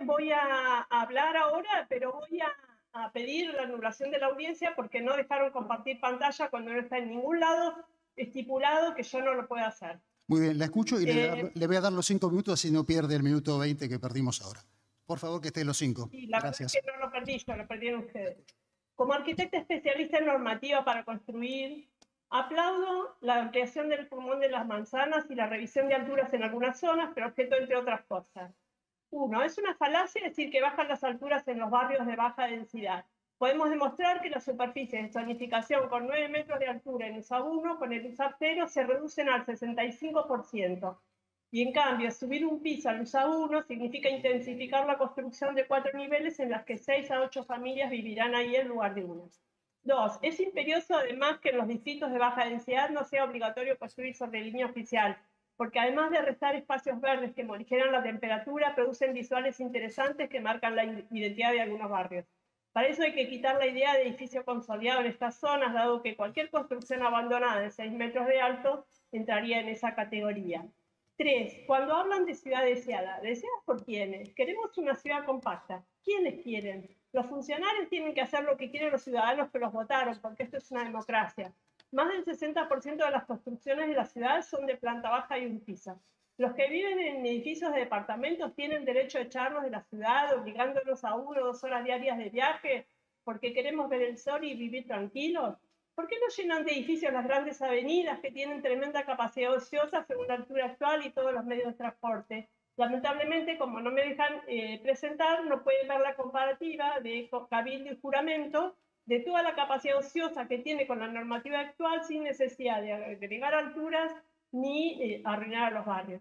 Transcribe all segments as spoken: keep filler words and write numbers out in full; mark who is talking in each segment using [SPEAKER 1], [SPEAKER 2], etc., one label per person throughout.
[SPEAKER 1] voy a hablar ahora, pero voy a, a pedir la anulación de la audiencia porque no dejaron compartir pantalla cuando no está en ningún lado estipulado que yo no lo pueda hacer.
[SPEAKER 2] Muy bien, la escucho y le,
[SPEAKER 1] Eh,
[SPEAKER 2] le voy a dar los cinco minutos si no pierde el minuto veinte que perdimos ahora. Por favor, que esté los cinco.
[SPEAKER 1] Sí, la
[SPEAKER 2] Gracias.
[SPEAKER 1] verdad es que no lo perdí yo, lo perdieron ustedes. Como arquitecta especialista en normativa para construir, aplaudo la ampliación del pulmón de las manzanas y la revisión de alturas en algunas zonas, pero objeto entre otras cosas. Uno, es una falacia decir que bajan las alturas en los barrios de baja densidad. Podemos demostrar que las superficies de zonificación con nueve metros de altura en U S A uno con el U S A cero se reducen al sesenta y cinco por ciento. Y en cambio, subir un piso al U S A uno significa intensificar la construcción de cuatro niveles en las que seis a ocho familias vivirán ahí en lugar de una. Dos, es imperioso además que en los distritos de baja densidad no sea obligatorio construir sobre línea oficial, porque además de restar espacios verdes que morigeran la temperatura, producen visuales interesantes que marcan la identidad de algunos barrios. Para eso hay que quitar la idea de edificio consolidado en estas zonas, dado que cualquier construcción abandonada de seis metros de alto entraría en esa categoría. Tres, cuando hablan de ciudad deseada, ¿deseada por quiénes? Queremos una ciudad compacta. ¿Quiénes quieren? Los funcionarios tienen que hacer lo que quieren los ciudadanos que los votaron, porque esto es una democracia. Más del sesenta por ciento de las construcciones de la ciudad son de planta baja y un piso. Los que viven en edificios de departamentos tienen derecho a echarnos de la ciudad, obligándonos a una o dos horas diarias de viaje, porque queremos ver el sol y vivir tranquilos. ¿Por qué no llenan de edificios las grandes avenidas que tienen tremenda capacidad ociosa según la altura actual y todos los medios de transporte? Lamentablemente, como no me dejan eh, presentar, no pueden ver la comparativa de cabildo y juramento de toda la capacidad ociosa que tiene con la normativa actual sin necesidad de agregar alturas ni eh, arruinar a los barrios.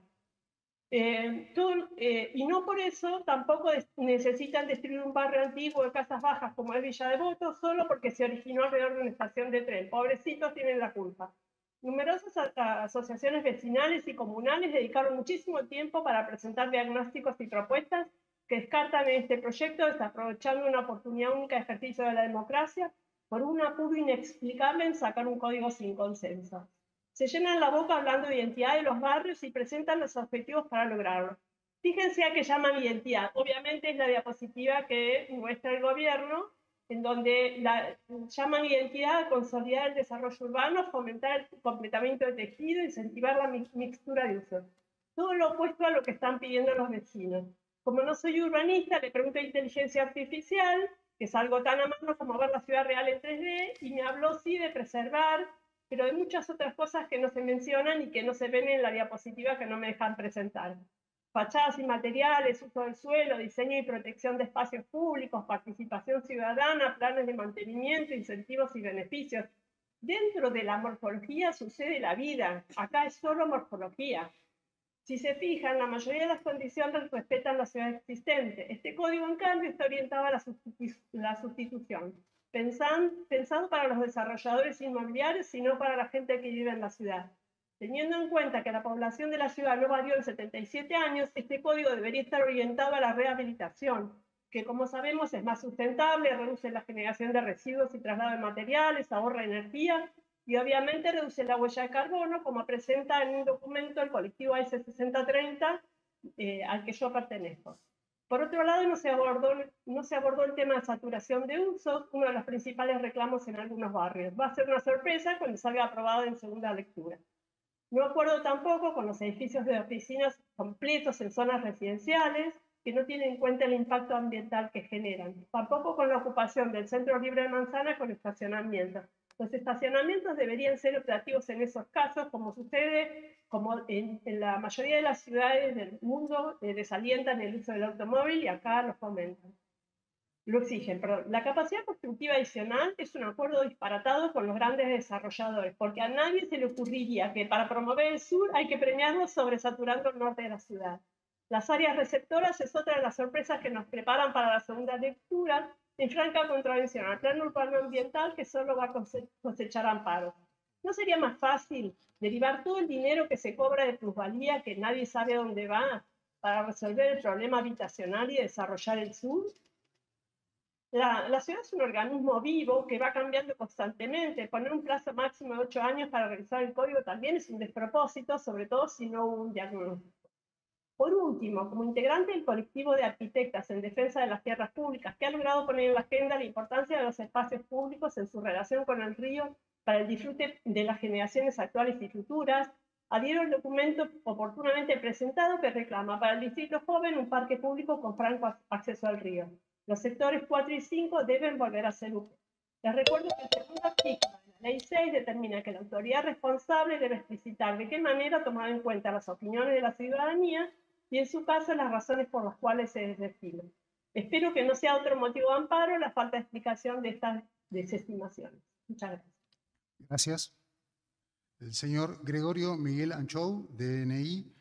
[SPEAKER 1] Eh, todo, eh, y no por eso tampoco necesitan destruir un barrio antiguo de casas bajas como es Villa Devoto, solo porque se originó alrededor de una estación de tren. Pobrecitos tienen la culpa. Numerosas a, asociaciones vecinales y comunales dedicaron muchísimo tiempo para presentar diagnósticos y propuestas que descartan este proyecto, desaprovechando una oportunidad única de ejercicio de la democracia por un apuro inexplicable en sacar un código sin consenso. Se llenan la boca hablando de identidad de los barrios y presentan los objetivos para lograrlo. Fíjense a qué llaman identidad. Obviamente es la diapositiva que muestra el gobierno, en donde la, llaman identidad a consolidar el desarrollo urbano, fomentar el completamiento de tejido, incentivar la mixtura de usos. Todo lo opuesto a lo que están pidiendo los vecinos. Como no soy urbanista, le pregunto a inteligencia artificial, que es algo tan a mano como ver la ciudad real en tres D, y me habló sí de preservar, pero de muchas otras cosas que no se mencionan y que no se ven en la diapositiva que no me dejan presentar. Fachadas y materiales, uso del suelo, diseño y protección de espacios públicos, participación ciudadana, planes de mantenimiento, incentivos y beneficios. Dentro de la morfología sucede la vida, acá es solo morfología. Si se fijan, la mayoría de las condiciones respetan la ciudad existente. Este código, en cambio, está orientado a la, sustitu la sustitución, Pensan, pensado para los desarrolladores inmobiliarios y no para la gente que vive en la ciudad. Teniendo en cuenta que la población de la ciudad no varió en setenta y siete años, este código debería estar orientado a la rehabilitación, que como sabemos es más sustentable, reduce la generación de residuos y traslado de materiales, ahorra energía y obviamente reduce la huella de carbono, como presenta en un documento el colectivo A S sesenta treinta eh, al que yo pertenezco. Por otro lado, no se, abordó, no se abordó el tema de saturación de usos, uno de los principales reclamos en algunos barrios. Va a ser una sorpresa cuando salga aprobado en segunda lectura. No acuerdo tampoco con los edificios de oficinas completos en zonas residenciales que no tienen en cuenta el impacto ambiental que generan. Tampoco con la ocupación del centro libre de manzana con estacionamiento. Los estacionamientos deberían ser operativos en esos casos, como sucede como en, en la mayoría de las ciudades del mundo, eh, desalientan el uso del automóvil y acá lo fomentan. Lo exigen, perdón. La capacidad constructiva adicional es un acuerdo disparatado con los grandes desarrolladores, porque a nadie se le ocurriría que para promover el sur hay que premiarlo sobresaturando el norte de la ciudad. Las áreas receptoras es otra de las sorpresas que nos preparan para la segunda lectura, en franca contravención al plan urbano ambiental que solo va a cosechar amparos. ¿No sería más fácil derivar todo el dinero que se cobra de plusvalía, que nadie sabe a dónde va, para resolver el problema habitacional y desarrollar el sur? La, la ciudad es un organismo vivo que va cambiando constantemente. Poner un plazo máximo de ocho años para revisar el código también es un despropósito, sobre todo si no hubo un diagnóstico. Por último, como integrante del colectivo de arquitectas en defensa de las tierras públicas, que ha logrado poner en la agenda la importancia de los espacios públicos en su relación con el río para el disfrute de las generaciones actuales y futuras, adhiero al documento oportunamente presentado que reclama para el distrito joven un parque público con franco acceso al río. Los sectores cuatro y cinco deben volver a ser U P. Les recuerdo que el segundo artículo de la Ley seis determina que la autoridad responsable debe explicitar de qué manera tomar en cuenta las opiniones de la ciudadanía y en su caso las razones por las cuales se desestiman. Espero que no sea otro motivo de amparo la falta de explicación de estas desestimaciones. Muchas gracias.
[SPEAKER 2] Gracias. El señor Gregorio Miguel Anchou, D N I